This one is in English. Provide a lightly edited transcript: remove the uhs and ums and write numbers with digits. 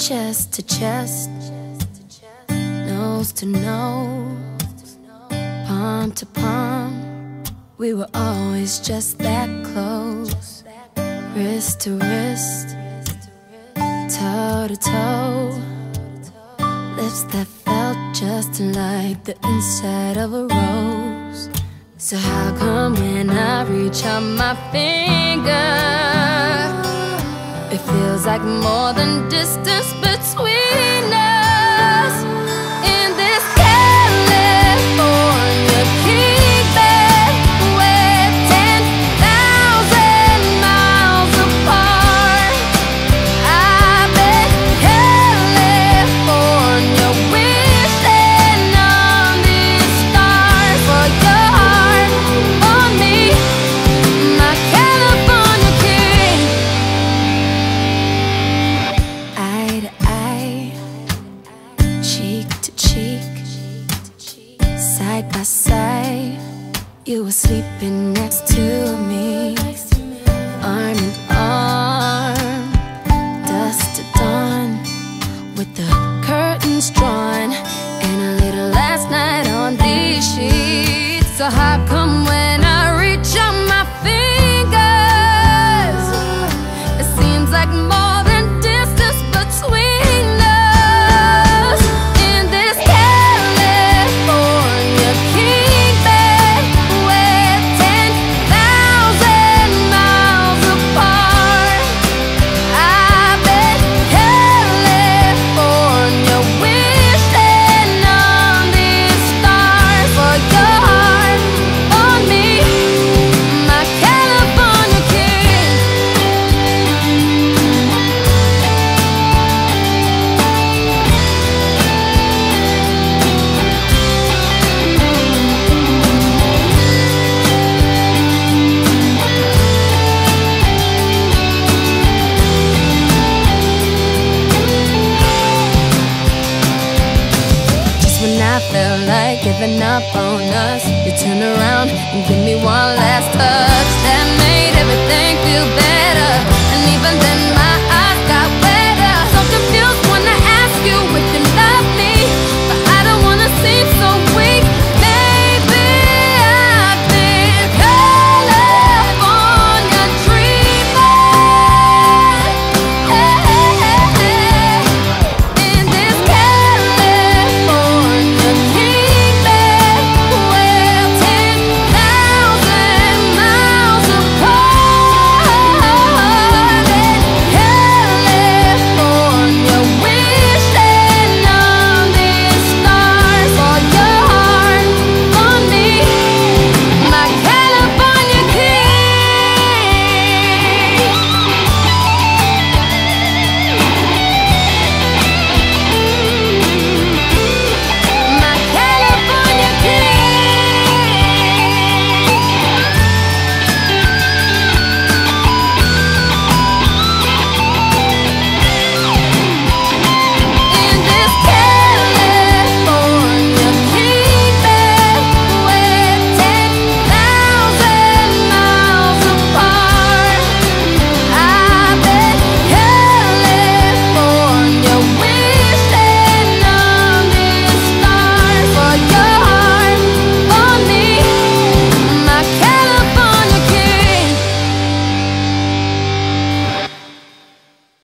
chest to chest, nose to nose, palm to palm. We were always just that close, wrist to wrist, toe to toe, lips that felt just like the inside of a rose. So how come when I reach out my finger, it feels like more than distance between us? In this California kingdom, we're 10,000 miles apart. I bet California wishing on these stars for your heart, for me, my California king. Eye to eye, cheek to cheek, side by side, you were sleeping next to me, arm in arm, dusk to dawn, with the curtains drawn, and a little last night on these sheets. So how come when I reach out my fingers, it seems like more than distance between us? In this California kingdom, we're 10,000 miles apart. I bet California wishing on these stars for your heart, for me, my California king. Just when I felt like giving up on us, you turn around and give me one last touch that made everything feel better.